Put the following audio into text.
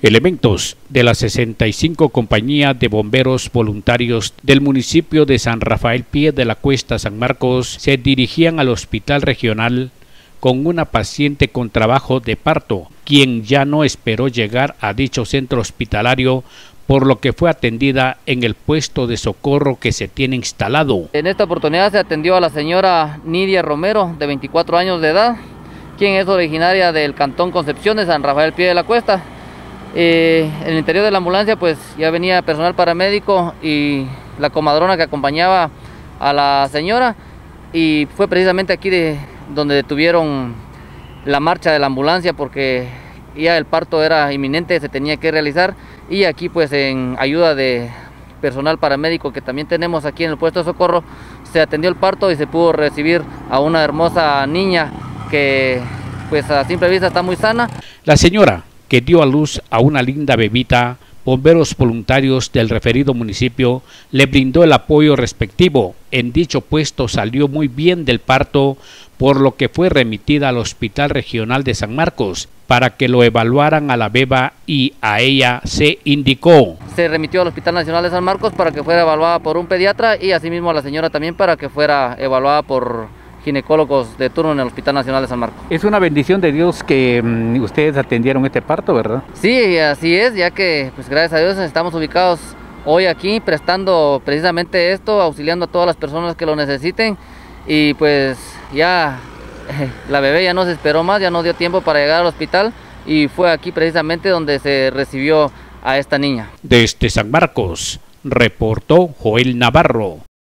Elementos de la 65 Compañía de Bomberos Voluntarios del municipio de San Rafael Pie de la Cuesta San Marcos se dirigían al hospital regional con una paciente con trabajo de parto, quien ya no esperó llegar a dicho centro hospitalario, por lo que fue atendida en el puesto de socorro que se tiene instalado. En esta oportunidad se atendió a la señora Nidia Romero, de 24 años de edad, quien es originaria del Cantón Concepción de San Rafael Pie de la Cuesta. En el interior de la ambulancia pues ya venía personal paramédico y la comadrona que acompañaba a la señora, y fue precisamente aquí donde detuvieron la marcha de la ambulancia porque ya el parto era inminente, se tenía que realizar, y aquí pues en ayuda de personal paramédico que también tenemos aquí en el puesto de socorro, se atendió el parto y se pudo recibir a una hermosa niña que pues a simple vista está muy sana. La señora, que dio a luz a una linda bebita, bomberos voluntarios del referido municipio le brindó el apoyo respectivo. En dicho puesto salió muy bien del parto, por lo que fue remitida al Hospital Regional de San Marcos para que lo evaluaran a la beba, y a ella se indicó. Se remitió al Hospital Nacional de San Marcos para que fuera evaluada por un pediatra, y asimismo a la señora también para que fuera evaluada por ginecólogos de turno en el Hospital Nacional de San Marcos. Es una bendición de Dios que ustedes atendieron este parto, ¿verdad? Sí, así es, ya que pues gracias a Dios estamos ubicados hoy aquí prestando precisamente esto, auxiliando a todas las personas que lo necesiten, y pues ya la bebé ya no se esperó más, ya no dio tiempo para llegar al hospital, y fue aquí precisamente donde se recibió a esta niña. Desde San Marcos, reportó Joel Navarro.